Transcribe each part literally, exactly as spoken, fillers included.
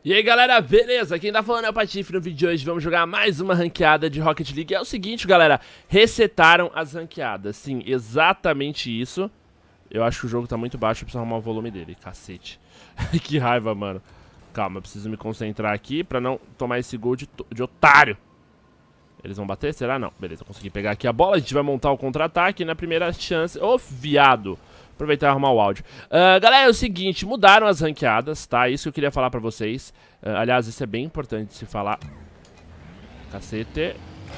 E aí galera, beleza? Quem tá falando é o Patife. No vídeo de hoje vamos jogar mais uma ranqueada de Rocket League. É o seguinte galera, resetaram as ranqueadas. Sim, exatamente isso. Eu acho que o jogo tá muito baixo, eu preciso arrumar o volume dele, cacete. Que raiva, mano. Calma, eu preciso me concentrar aqui pra não tomar esse gol de, de otário. Eles vão bater? Será? Não. Beleza, eu consegui pegar aqui a bola, a gente vai montar o contra-ataque na primeira chance. Ô, viado! Aproveitar e arrumar o áudio. Uh, galera, é o seguinte, mudaram as ranqueadas, tá? Isso que eu queria falar pra vocês. Uh, aliás, isso é bem importante de se falar. Cacete.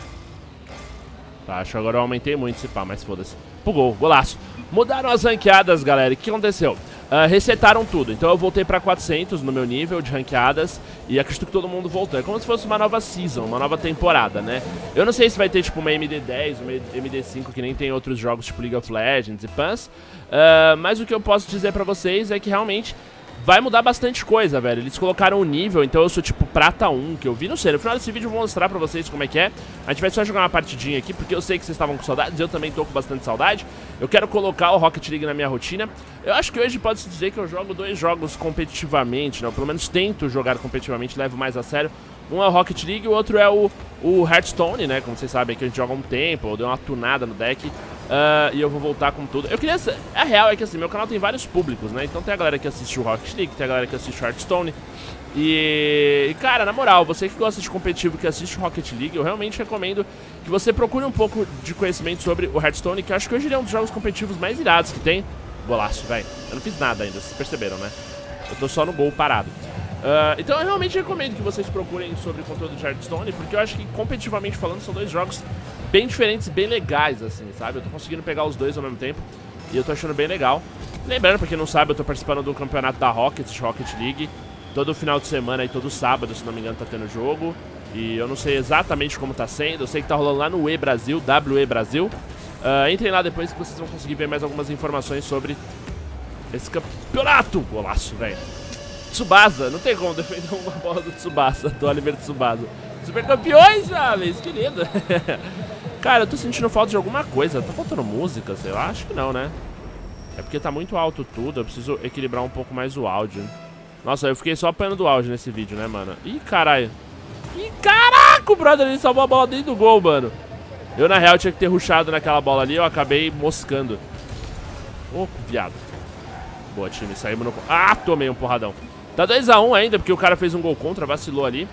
Tá, acho que agora eu aumentei muito esse pá, mas foda-se. Pugou, golaço. Mudaram as ranqueadas, galera. E o que aconteceu? Uh, resetaram tudo. Então eu voltei pra quatrocentos no meu nível de ranqueadas. E acredito que todo mundo voltou. É como se fosse uma nova season, uma nova temporada, né? Eu não sei se vai ter tipo uma M D dez, uma M D cinco, que nem tem outros jogos tipo League of Legends e Pans. Uh, mas o que eu posso dizer pra vocês é que realmente vai mudar bastante coisa, velho. Eles colocaram o nível, então eu sou tipo prata um, que eu vi, não sei. No final desse vídeo eu vou mostrar pra vocês como é que é. A gente vai só jogar uma partidinha aqui, porque eu sei que vocês estavam com saudades, eu também tô com bastante saudade. Eu quero colocar o Rocket League na minha rotina. Eu acho que hoje pode-se dizer que eu jogo dois jogos competitivamente, né? Eu, pelo menos tento jogar competitivamente, levo mais a sério. Um é o Rocket League e o outro é o, o Hearthstone, né? Como vocês sabem, que a gente joga há um tempo, eu dei uma tunada no deck. Uh, e eu vou voltar com tudo. Eu queria... A real é que assim, meu canal tem vários públicos, né? Então tem a galera que assiste o Rocket League, tem a galera que assiste o Hearthstone. E... Cara, na moral, você que gosta de competitivo, que assiste o Rocket League, eu realmente recomendo que você procure um pouco de conhecimento sobre o Hearthstone, que eu acho que hoje ele é um dos jogos competitivos mais irados que tem. Golaço, velho. Eu não fiz nada ainda, vocês perceberam, né? Eu tô só no gol parado. Uh, então eu realmente recomendo que vocês procurem sobre o conteúdo de Hearthstone, porque eu acho que competitivamente falando são dois jogos bem diferentes, bem legais, assim, sabe? Eu tô conseguindo pegar os dois ao mesmo tempo e eu tô achando bem legal. Lembrando, pra quem não sabe, eu tô participando do campeonato da Rocket, Rocket League. Todo final de semana e todo sábado, se não me engano, tá tendo jogo. E eu não sei exatamente como tá sendo, eu sei que tá rolando lá no E Brasil, W E Brasil. Uh, entrem lá depois que vocês vão conseguir ver mais algumas informações sobre esse campeonato. Golaço, velho. Tsubasa, não tem como defender uma bola do Tsubasa, do Oliver Tsubasa. Super campeões, jovens, que lindo. Cara, eu tô sentindo falta de alguma coisa. Tá faltando música, sei lá? Acho que não, né? É porque tá muito alto tudo, eu preciso equilibrar um pouco mais o áudio. Nossa, eu fiquei só apanhando do áudio nesse vídeo, né, mano? Ih, caralho. Ih, caraca, o brother, ele salvou a bola dentro do gol, mano. Eu, na real, tinha que ter rushado naquela bola ali, eu acabei moscando. Ô, oh, viado. Boa, time, saímos no... Ah, tomei um porradão. Tá dois a um ainda, porque o cara fez um gol contra, vacilou ali.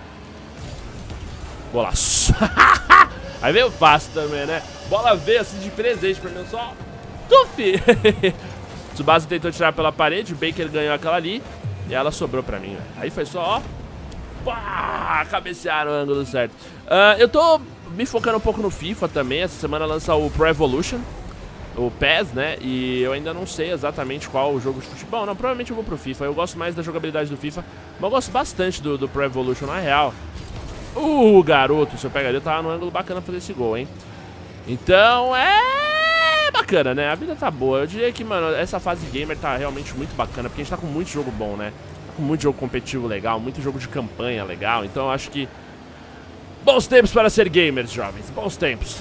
Golaço. Aí veio fácil também, né? Bola veio assim de presente pra mim, só... Tufi! Tsubasa tentou tirar pela parede, o Baker ganhou aquela ali. E ela sobrou pra mim, velho. Aí foi só, ó. Pá, cabecearam o ângulo certo. uh, Eu tô me focando um pouco no FIFA também. Essa semana lança o Pro Evolution, o P E S, né? E eu ainda não sei exatamente qual o jogo de futebol. Não, provavelmente eu vou pro FIFA. Eu gosto mais da jogabilidade do FIFA, mas eu gosto bastante do, do Pro Evolution, na real. Uh, garoto, se eu pegaria, eu tava num ângulo bacana fazer esse gol, hein? Então, é bacana, né? A vida tá boa. Eu diria que, mano, essa fase gamer tá realmente muito bacana, porque a gente tá com muito jogo bom, né? Tá com muito jogo competitivo legal, muito jogo de campanha legal. Então eu acho que... Bons tempos para ser gamers, jovens. Bons tempos.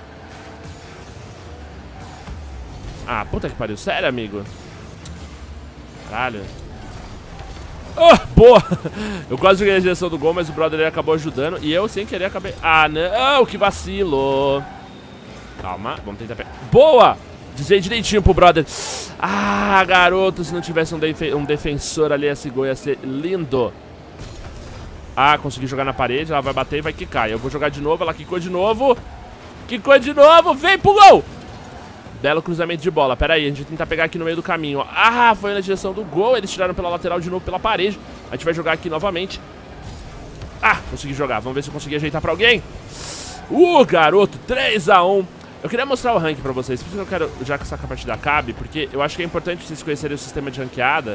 Ah, puta que pariu. Sério, amigo? Caralho. Oh, boa! Eu quase joguei a direção do gol, mas o brother ele acabou ajudando. E eu, sem querer, acabei... Ah, não! Que vacilo! Calma, vamos tentar pegar. Boa! Dizei direitinho pro brother. Ah, garoto, se não tivesse um, def... um defensor ali, esse gol ia ser lindo. Ah, consegui jogar na parede. Ela vai bater e vai quicar. Eu vou jogar de novo, ela quicou de novo. Quicou de novo, vem pro gol! Belo cruzamento de bola, pera aí, a gente vai tentar pegar aqui no meio do caminho. Ah, foi na direção do gol, eles tiraram pela lateral de novo pela parede. A gente vai jogar aqui novamente. Ah, consegui jogar, vamos ver se eu consegui ajeitar pra alguém. Uh, garoto, três a um. Eu queria mostrar o ranking pra vocês, por isso eu quero, já que essa partida acabe, porque eu acho que é importante vocês conhecerem o sistema de ranqueada.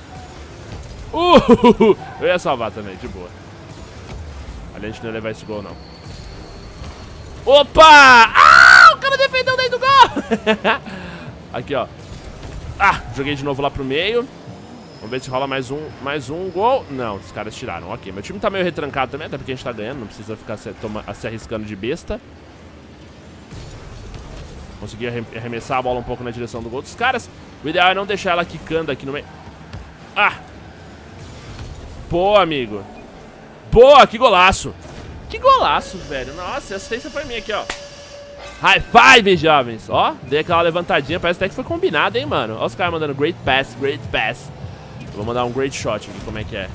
Uh, eu ia salvar também, de boa. Ali a gente não ia levar esse gol, não. Opa! Ah, o cara defendeu dentro do gol! Aqui, ó. Ah, joguei de novo lá pro meio. Vamos ver se rola mais um, mais um gol. Não, os caras tiraram, ok. Meu time tá meio retrancado também, até porque a gente tá ganhando. Não precisa ficar se, toma, se arriscando de besta. Consegui arremessar a bola um pouco na direção do gol dos caras. O ideal é não deixar ela quicando aqui no meio. Ah! Boa, amigo. Boa, que golaço. Que golaço, velho. Nossa, a assistência foi minha aqui, ó. High five, jovens. Ó, dei aquela levantadinha. Parece até que foi combinado, hein, mano. Ó os caras mandando great pass, great pass. Eu vou mandar um great shot aqui, como é que é?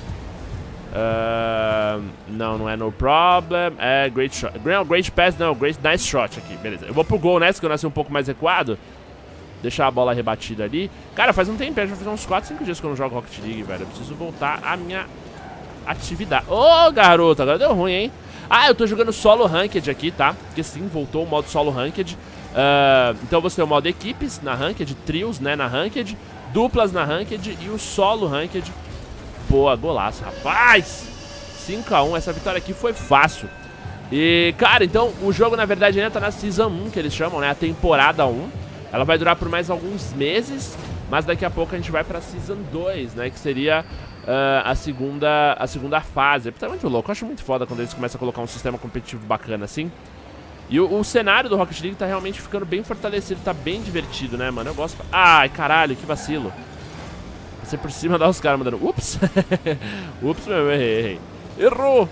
Uh, não, não é no problem. É great shot. Great pass, não, great nice shot aqui, beleza. Eu vou pro gol nessa, que eu nasci um pouco mais recuado. Deixar a bola rebatida ali. Cara, faz um tempo, já faz uns quatro, cinco dias que eu não jogo Rocket League, velho. Eu preciso voltar à minha atividade. Ô, oh, garoto, agora deu ruim, hein? Ah, eu tô jogando solo ranked aqui, tá? Porque sim, voltou o modo solo ranked. uh, Então você tem o modo equipes na ranked, trios, né, na ranked, duplas na ranked e o solo ranked. Boa, golaço, rapaz. Cinco a um, essa vitória aqui foi fácil. E, cara, então o jogo na verdade ainda tá na Season um, que eles chamam, né, a temporada um. Ela vai durar por mais alguns meses, mas daqui a pouco a gente vai pra Season dois, né, que seria uh, a, segunda, a segunda fase. Tá muito louco, eu acho muito foda quando eles começam a colocar um sistema competitivo bacana assim. E o, o cenário do Rocket League tá realmente ficando bem fortalecido, tá bem divertido, né, mano? Eu gosto... Ai, caralho, que vacilo. Você por cima dá os caras mandando... Ups. Ups, meu, errei, errei. Errou.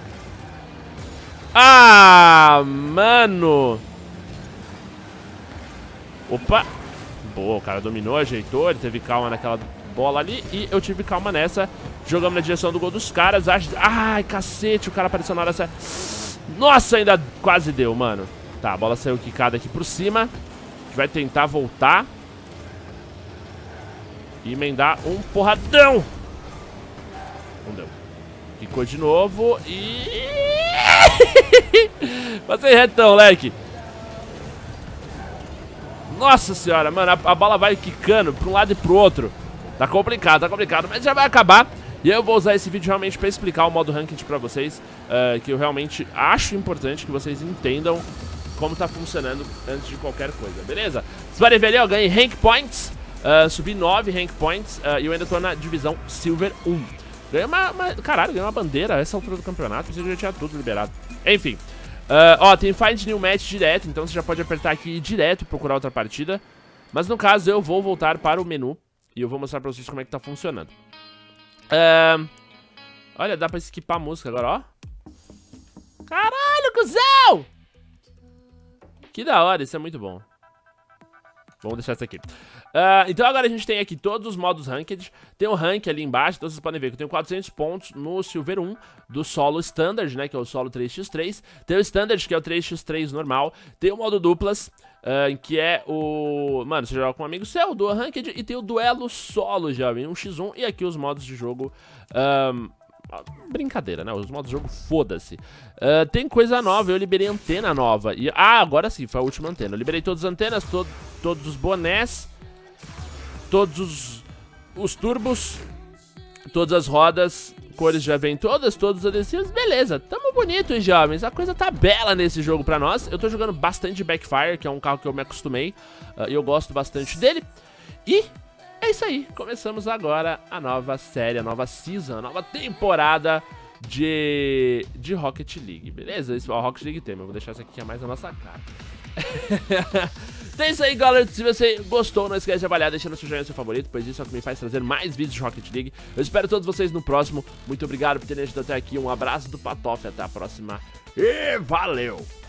Ah, mano. Opa. Boa, o cara dominou, ajeitou, ele teve calma naquela bola ali. E eu tive calma nessa. Jogamos na direção do gol dos caras. Ai, cacete, o cara apareceu na hora certa. Nossa, ainda quase deu, mano. Tá, a bola saiu quicada aqui por cima. A gente vai tentar voltar e emendar um porradão. Não deu. Quicou de novo e... Passei retão, leque. Nossa senhora, mano, a, a bola vai quicando pra um lado e pro outro. Tá complicado, tá complicado, mas já vai acabar. E eu vou usar esse vídeo realmente pra explicar o modo Ranked pra vocês, uh, que eu realmente acho importante que vocês entendam como tá funcionando antes de qualquer coisa, beleza? Vocês podem ver ali, eu ganhei Rank Points, uh, subi nove Rank Points, uh, e eu ainda tô na divisão Silver um. Ganhei uma, uma... Caralho, ganhei uma bandeira a essa altura do campeonato, você já tinha tudo liberado. Enfim. Uh, ó, tem Find New Match direto, então você já pode apertar aqui e direto procurar outra partida. Mas no caso eu vou voltar para o menu e eu vou mostrar pra vocês como é que tá funcionando. uh, Olha, dá pra skipar a música agora, ó. Caralho, cuzão! Que da hora, isso é muito bom. Vamos deixar isso aqui. Uh, então agora a gente tem aqui todos os modos Ranked. Tem o rank ali embaixo, então vocês podem ver que eu tenho quatrocentos pontos no Silver um do solo Standard, né, que é o solo três por três. Tem o Standard, que é o três por três normal. Tem o modo duplas, uh, que é o... Mano, você joga com um amigo seu, do Ranked. E tem o duelo solo, jovem, um por um. E aqui os modos de jogo... Um... Brincadeira, né? Os modos de jogo, foda-se. uh, Tem coisa nova, eu liberei antena nova e... Ah, agora sim, foi a última antena. Eu liberei todas as antenas, to todos os bonés, todos os, os turbos, todas as rodas, cores já vêm todas, todos os adesivos. Beleza, tamo bonitos, jovens. A coisa tá bela nesse jogo pra nós. Eu tô jogando bastante Backfire, que é um carro que eu me acostumei, uh, e eu gosto bastante dele. E... é isso aí, começamos agora a nova série, a nova season, a nova temporada de, de Rocket League, beleza? Esse é o Rocket League tema, eu vou deixar isso aqui que é mais a nossa cara. Então é isso aí, galera, se você gostou, não esquece de avaliar, deixando o seu joinha, seu favorito, pois isso é o que me faz trazer mais vídeos de Rocket League. Eu espero todos vocês no próximo, muito obrigado por terem ajudado até aqui, um abraço do Patof, até a próxima e valeu!